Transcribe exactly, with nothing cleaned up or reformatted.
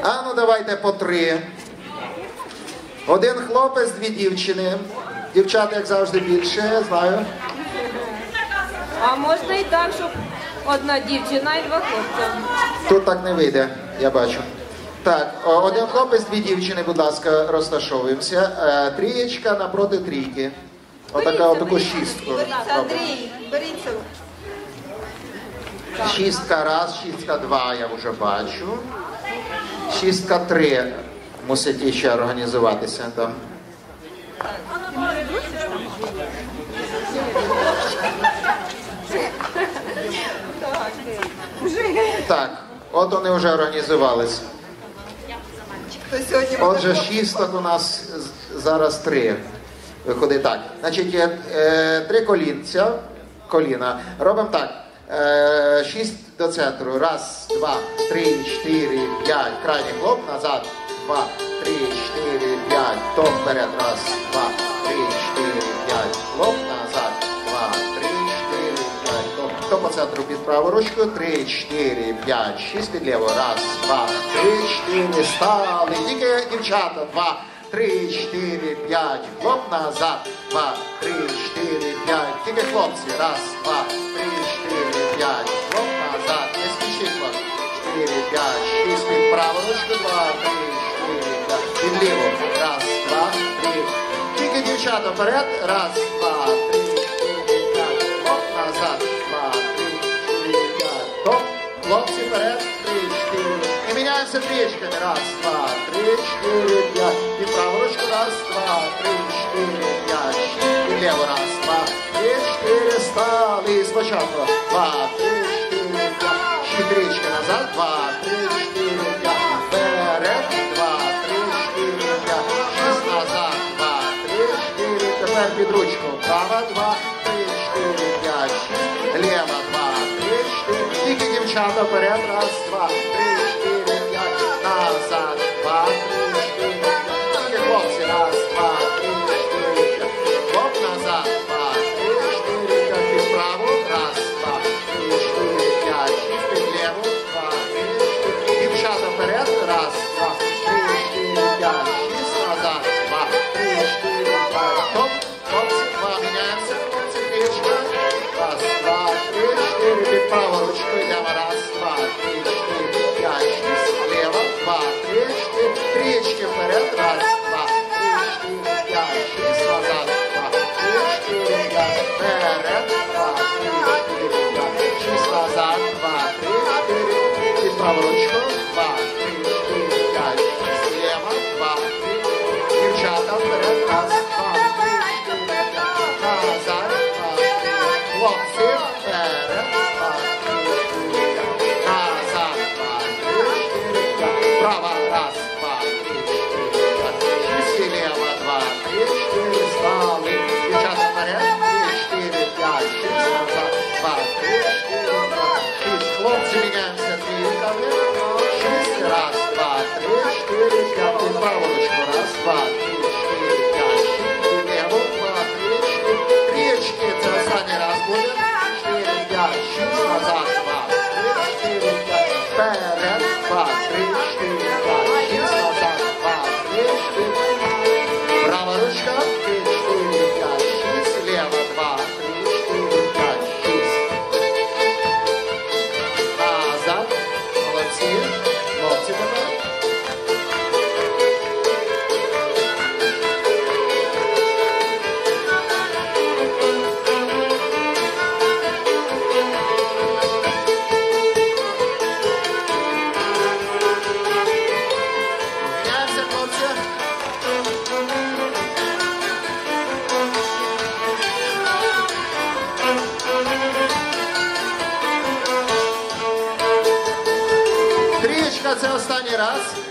А ну давайте по три. Один хлопець, дві дівчини. Дівчат, як завжди, більше, я знаю. А можна і так, щоб одна дівчина і два хлопця. Тут так не вийде, я бачу. Так, один хлопець, дві дівчини, будь ласка, розташовуємося. Трієчка напроти трійки. Отака, отаку шістку. Беріться, Андрій, беріться. Шістка раз, шістка два, я вже бачу. Шістка три. Мусить ще організуватися там. Так, от вони вже організувалися. Отже, шісток у нас зараз три. Виходить так. Значить, е, три колінця, коліна. Робимо так. Е, шість до центру. Раз, два, три, чотири, п'ять. Крайній хлоп. Назад. Два, три, чотири, п'ять. То вперед. Раз, два, три, чотири, п'ять. Хлоп. Назад. Два, три, чотири, п'ять. То, то по центру під праву ручку. Три, чотири, п'ять, шість під ліво. Раз, два, три, чотири. Стали. Тільки дівчата. Два, три, чотири, п'ять. Хлоп. Назад. Два, три, чотири, п'ять. Тільки хлопці. Раз, два, три, чотири, п'ять. Хлоп. Назад. Не спішіть вас. Чотири, п'ять, шість під праву ручку. Два, три, чотири, п'ять. Під ліво. Раз, два, три. Тільки дівчата вперед. Раз, два, три, чотири, п'ять. Хлоп. Назад. Два, три, чотири, п'ять. Хоп. Хлопці вперед. Три, чотири. І міняємося трієчками. Раз, два, три, чотири, п'ять. Під праву ручку. Раз, два, три, чотири, п'ять. Шість. Під ліво. Раз, два, три, чотири. Стали. Спочатку. Два, три, чотири, п'ять. Щітричка назад. Два, три, чотири, п'ять. Вперед. Два, три, чотири, п'ять. Шість назад. Два, три, чотири. Тепер під ручку. Права. Два, три, чотири, п'ять. Шість. Ліва. Два, три, чотири. Тільки дівчата вперед. Раз, два, три, чотири, п'ять. Назад. Два, три, чотири, п'ять. Тільки хлопці. Раз, два, три, чотири, п'ять. Хлоп назад. Два, три, чотири, п'ять. Під праву. Раз, два, три, чотири, п'ять. Шість під ліву. Два, три, чотири. Дівчата вперед. Раз, два, три, чотири, п'ять. Шість назад. Два, три, чотири, п'ять. Хоп. Хлопці. Два. Міняємося. Хлопці. Трічка. Раз, два, три, чотири. Під праву ручку йдемо. Раз, два, три, чотири, п'ять, шість. Ліво. Два, три, чотири. Трічки вперед. Раз, два, три, чотири, п'ять, шість. Назад. Два, три, чотири, п'ять. Вперед. Два, три, чотири, п'ять. Шість назад. Два, три, чотири. Під праву ручку. Два, три, чотири, п'ять, шість. Ліво. Два, три. Дівчата вперед. Раз, два, три, чотири, п'ять. Назад. Два, три. Хлопці. Вперед. Два, три, чотири, п'ять. Назад. Два, три, чотири, п'ять. Права. Раз, два, три, чотири, п'ять. Шість. Ліво. Два, три, чотири. Стали. Дівчата вперед. Три, чотири, п'ять. Шість. Назад. Два, три, чотири, п'ять. Шість. Хлопці міняємося. Трійками. Шість. Раз, два, три, чотири, п'ять. Під праву ручку. Раз, два, три, чотири, п'ять. Шість. Ліво. Два, три, чотири. Трієчки. Це останній раз буде. Чотири, п'ять, шість. Назад. Два, три, чотири, п'ять. Вперед. Два, три, чотири, п'ять. Шість. Назад. Два, три, чотири. Права ручка. Три, чотири, п'ять, шість. Ліво. Два, три, чотири, п'ять, шість. Назад. Молодці. Хлопці тепер. Міняємося, хлопці. Трієчка, це останній раз.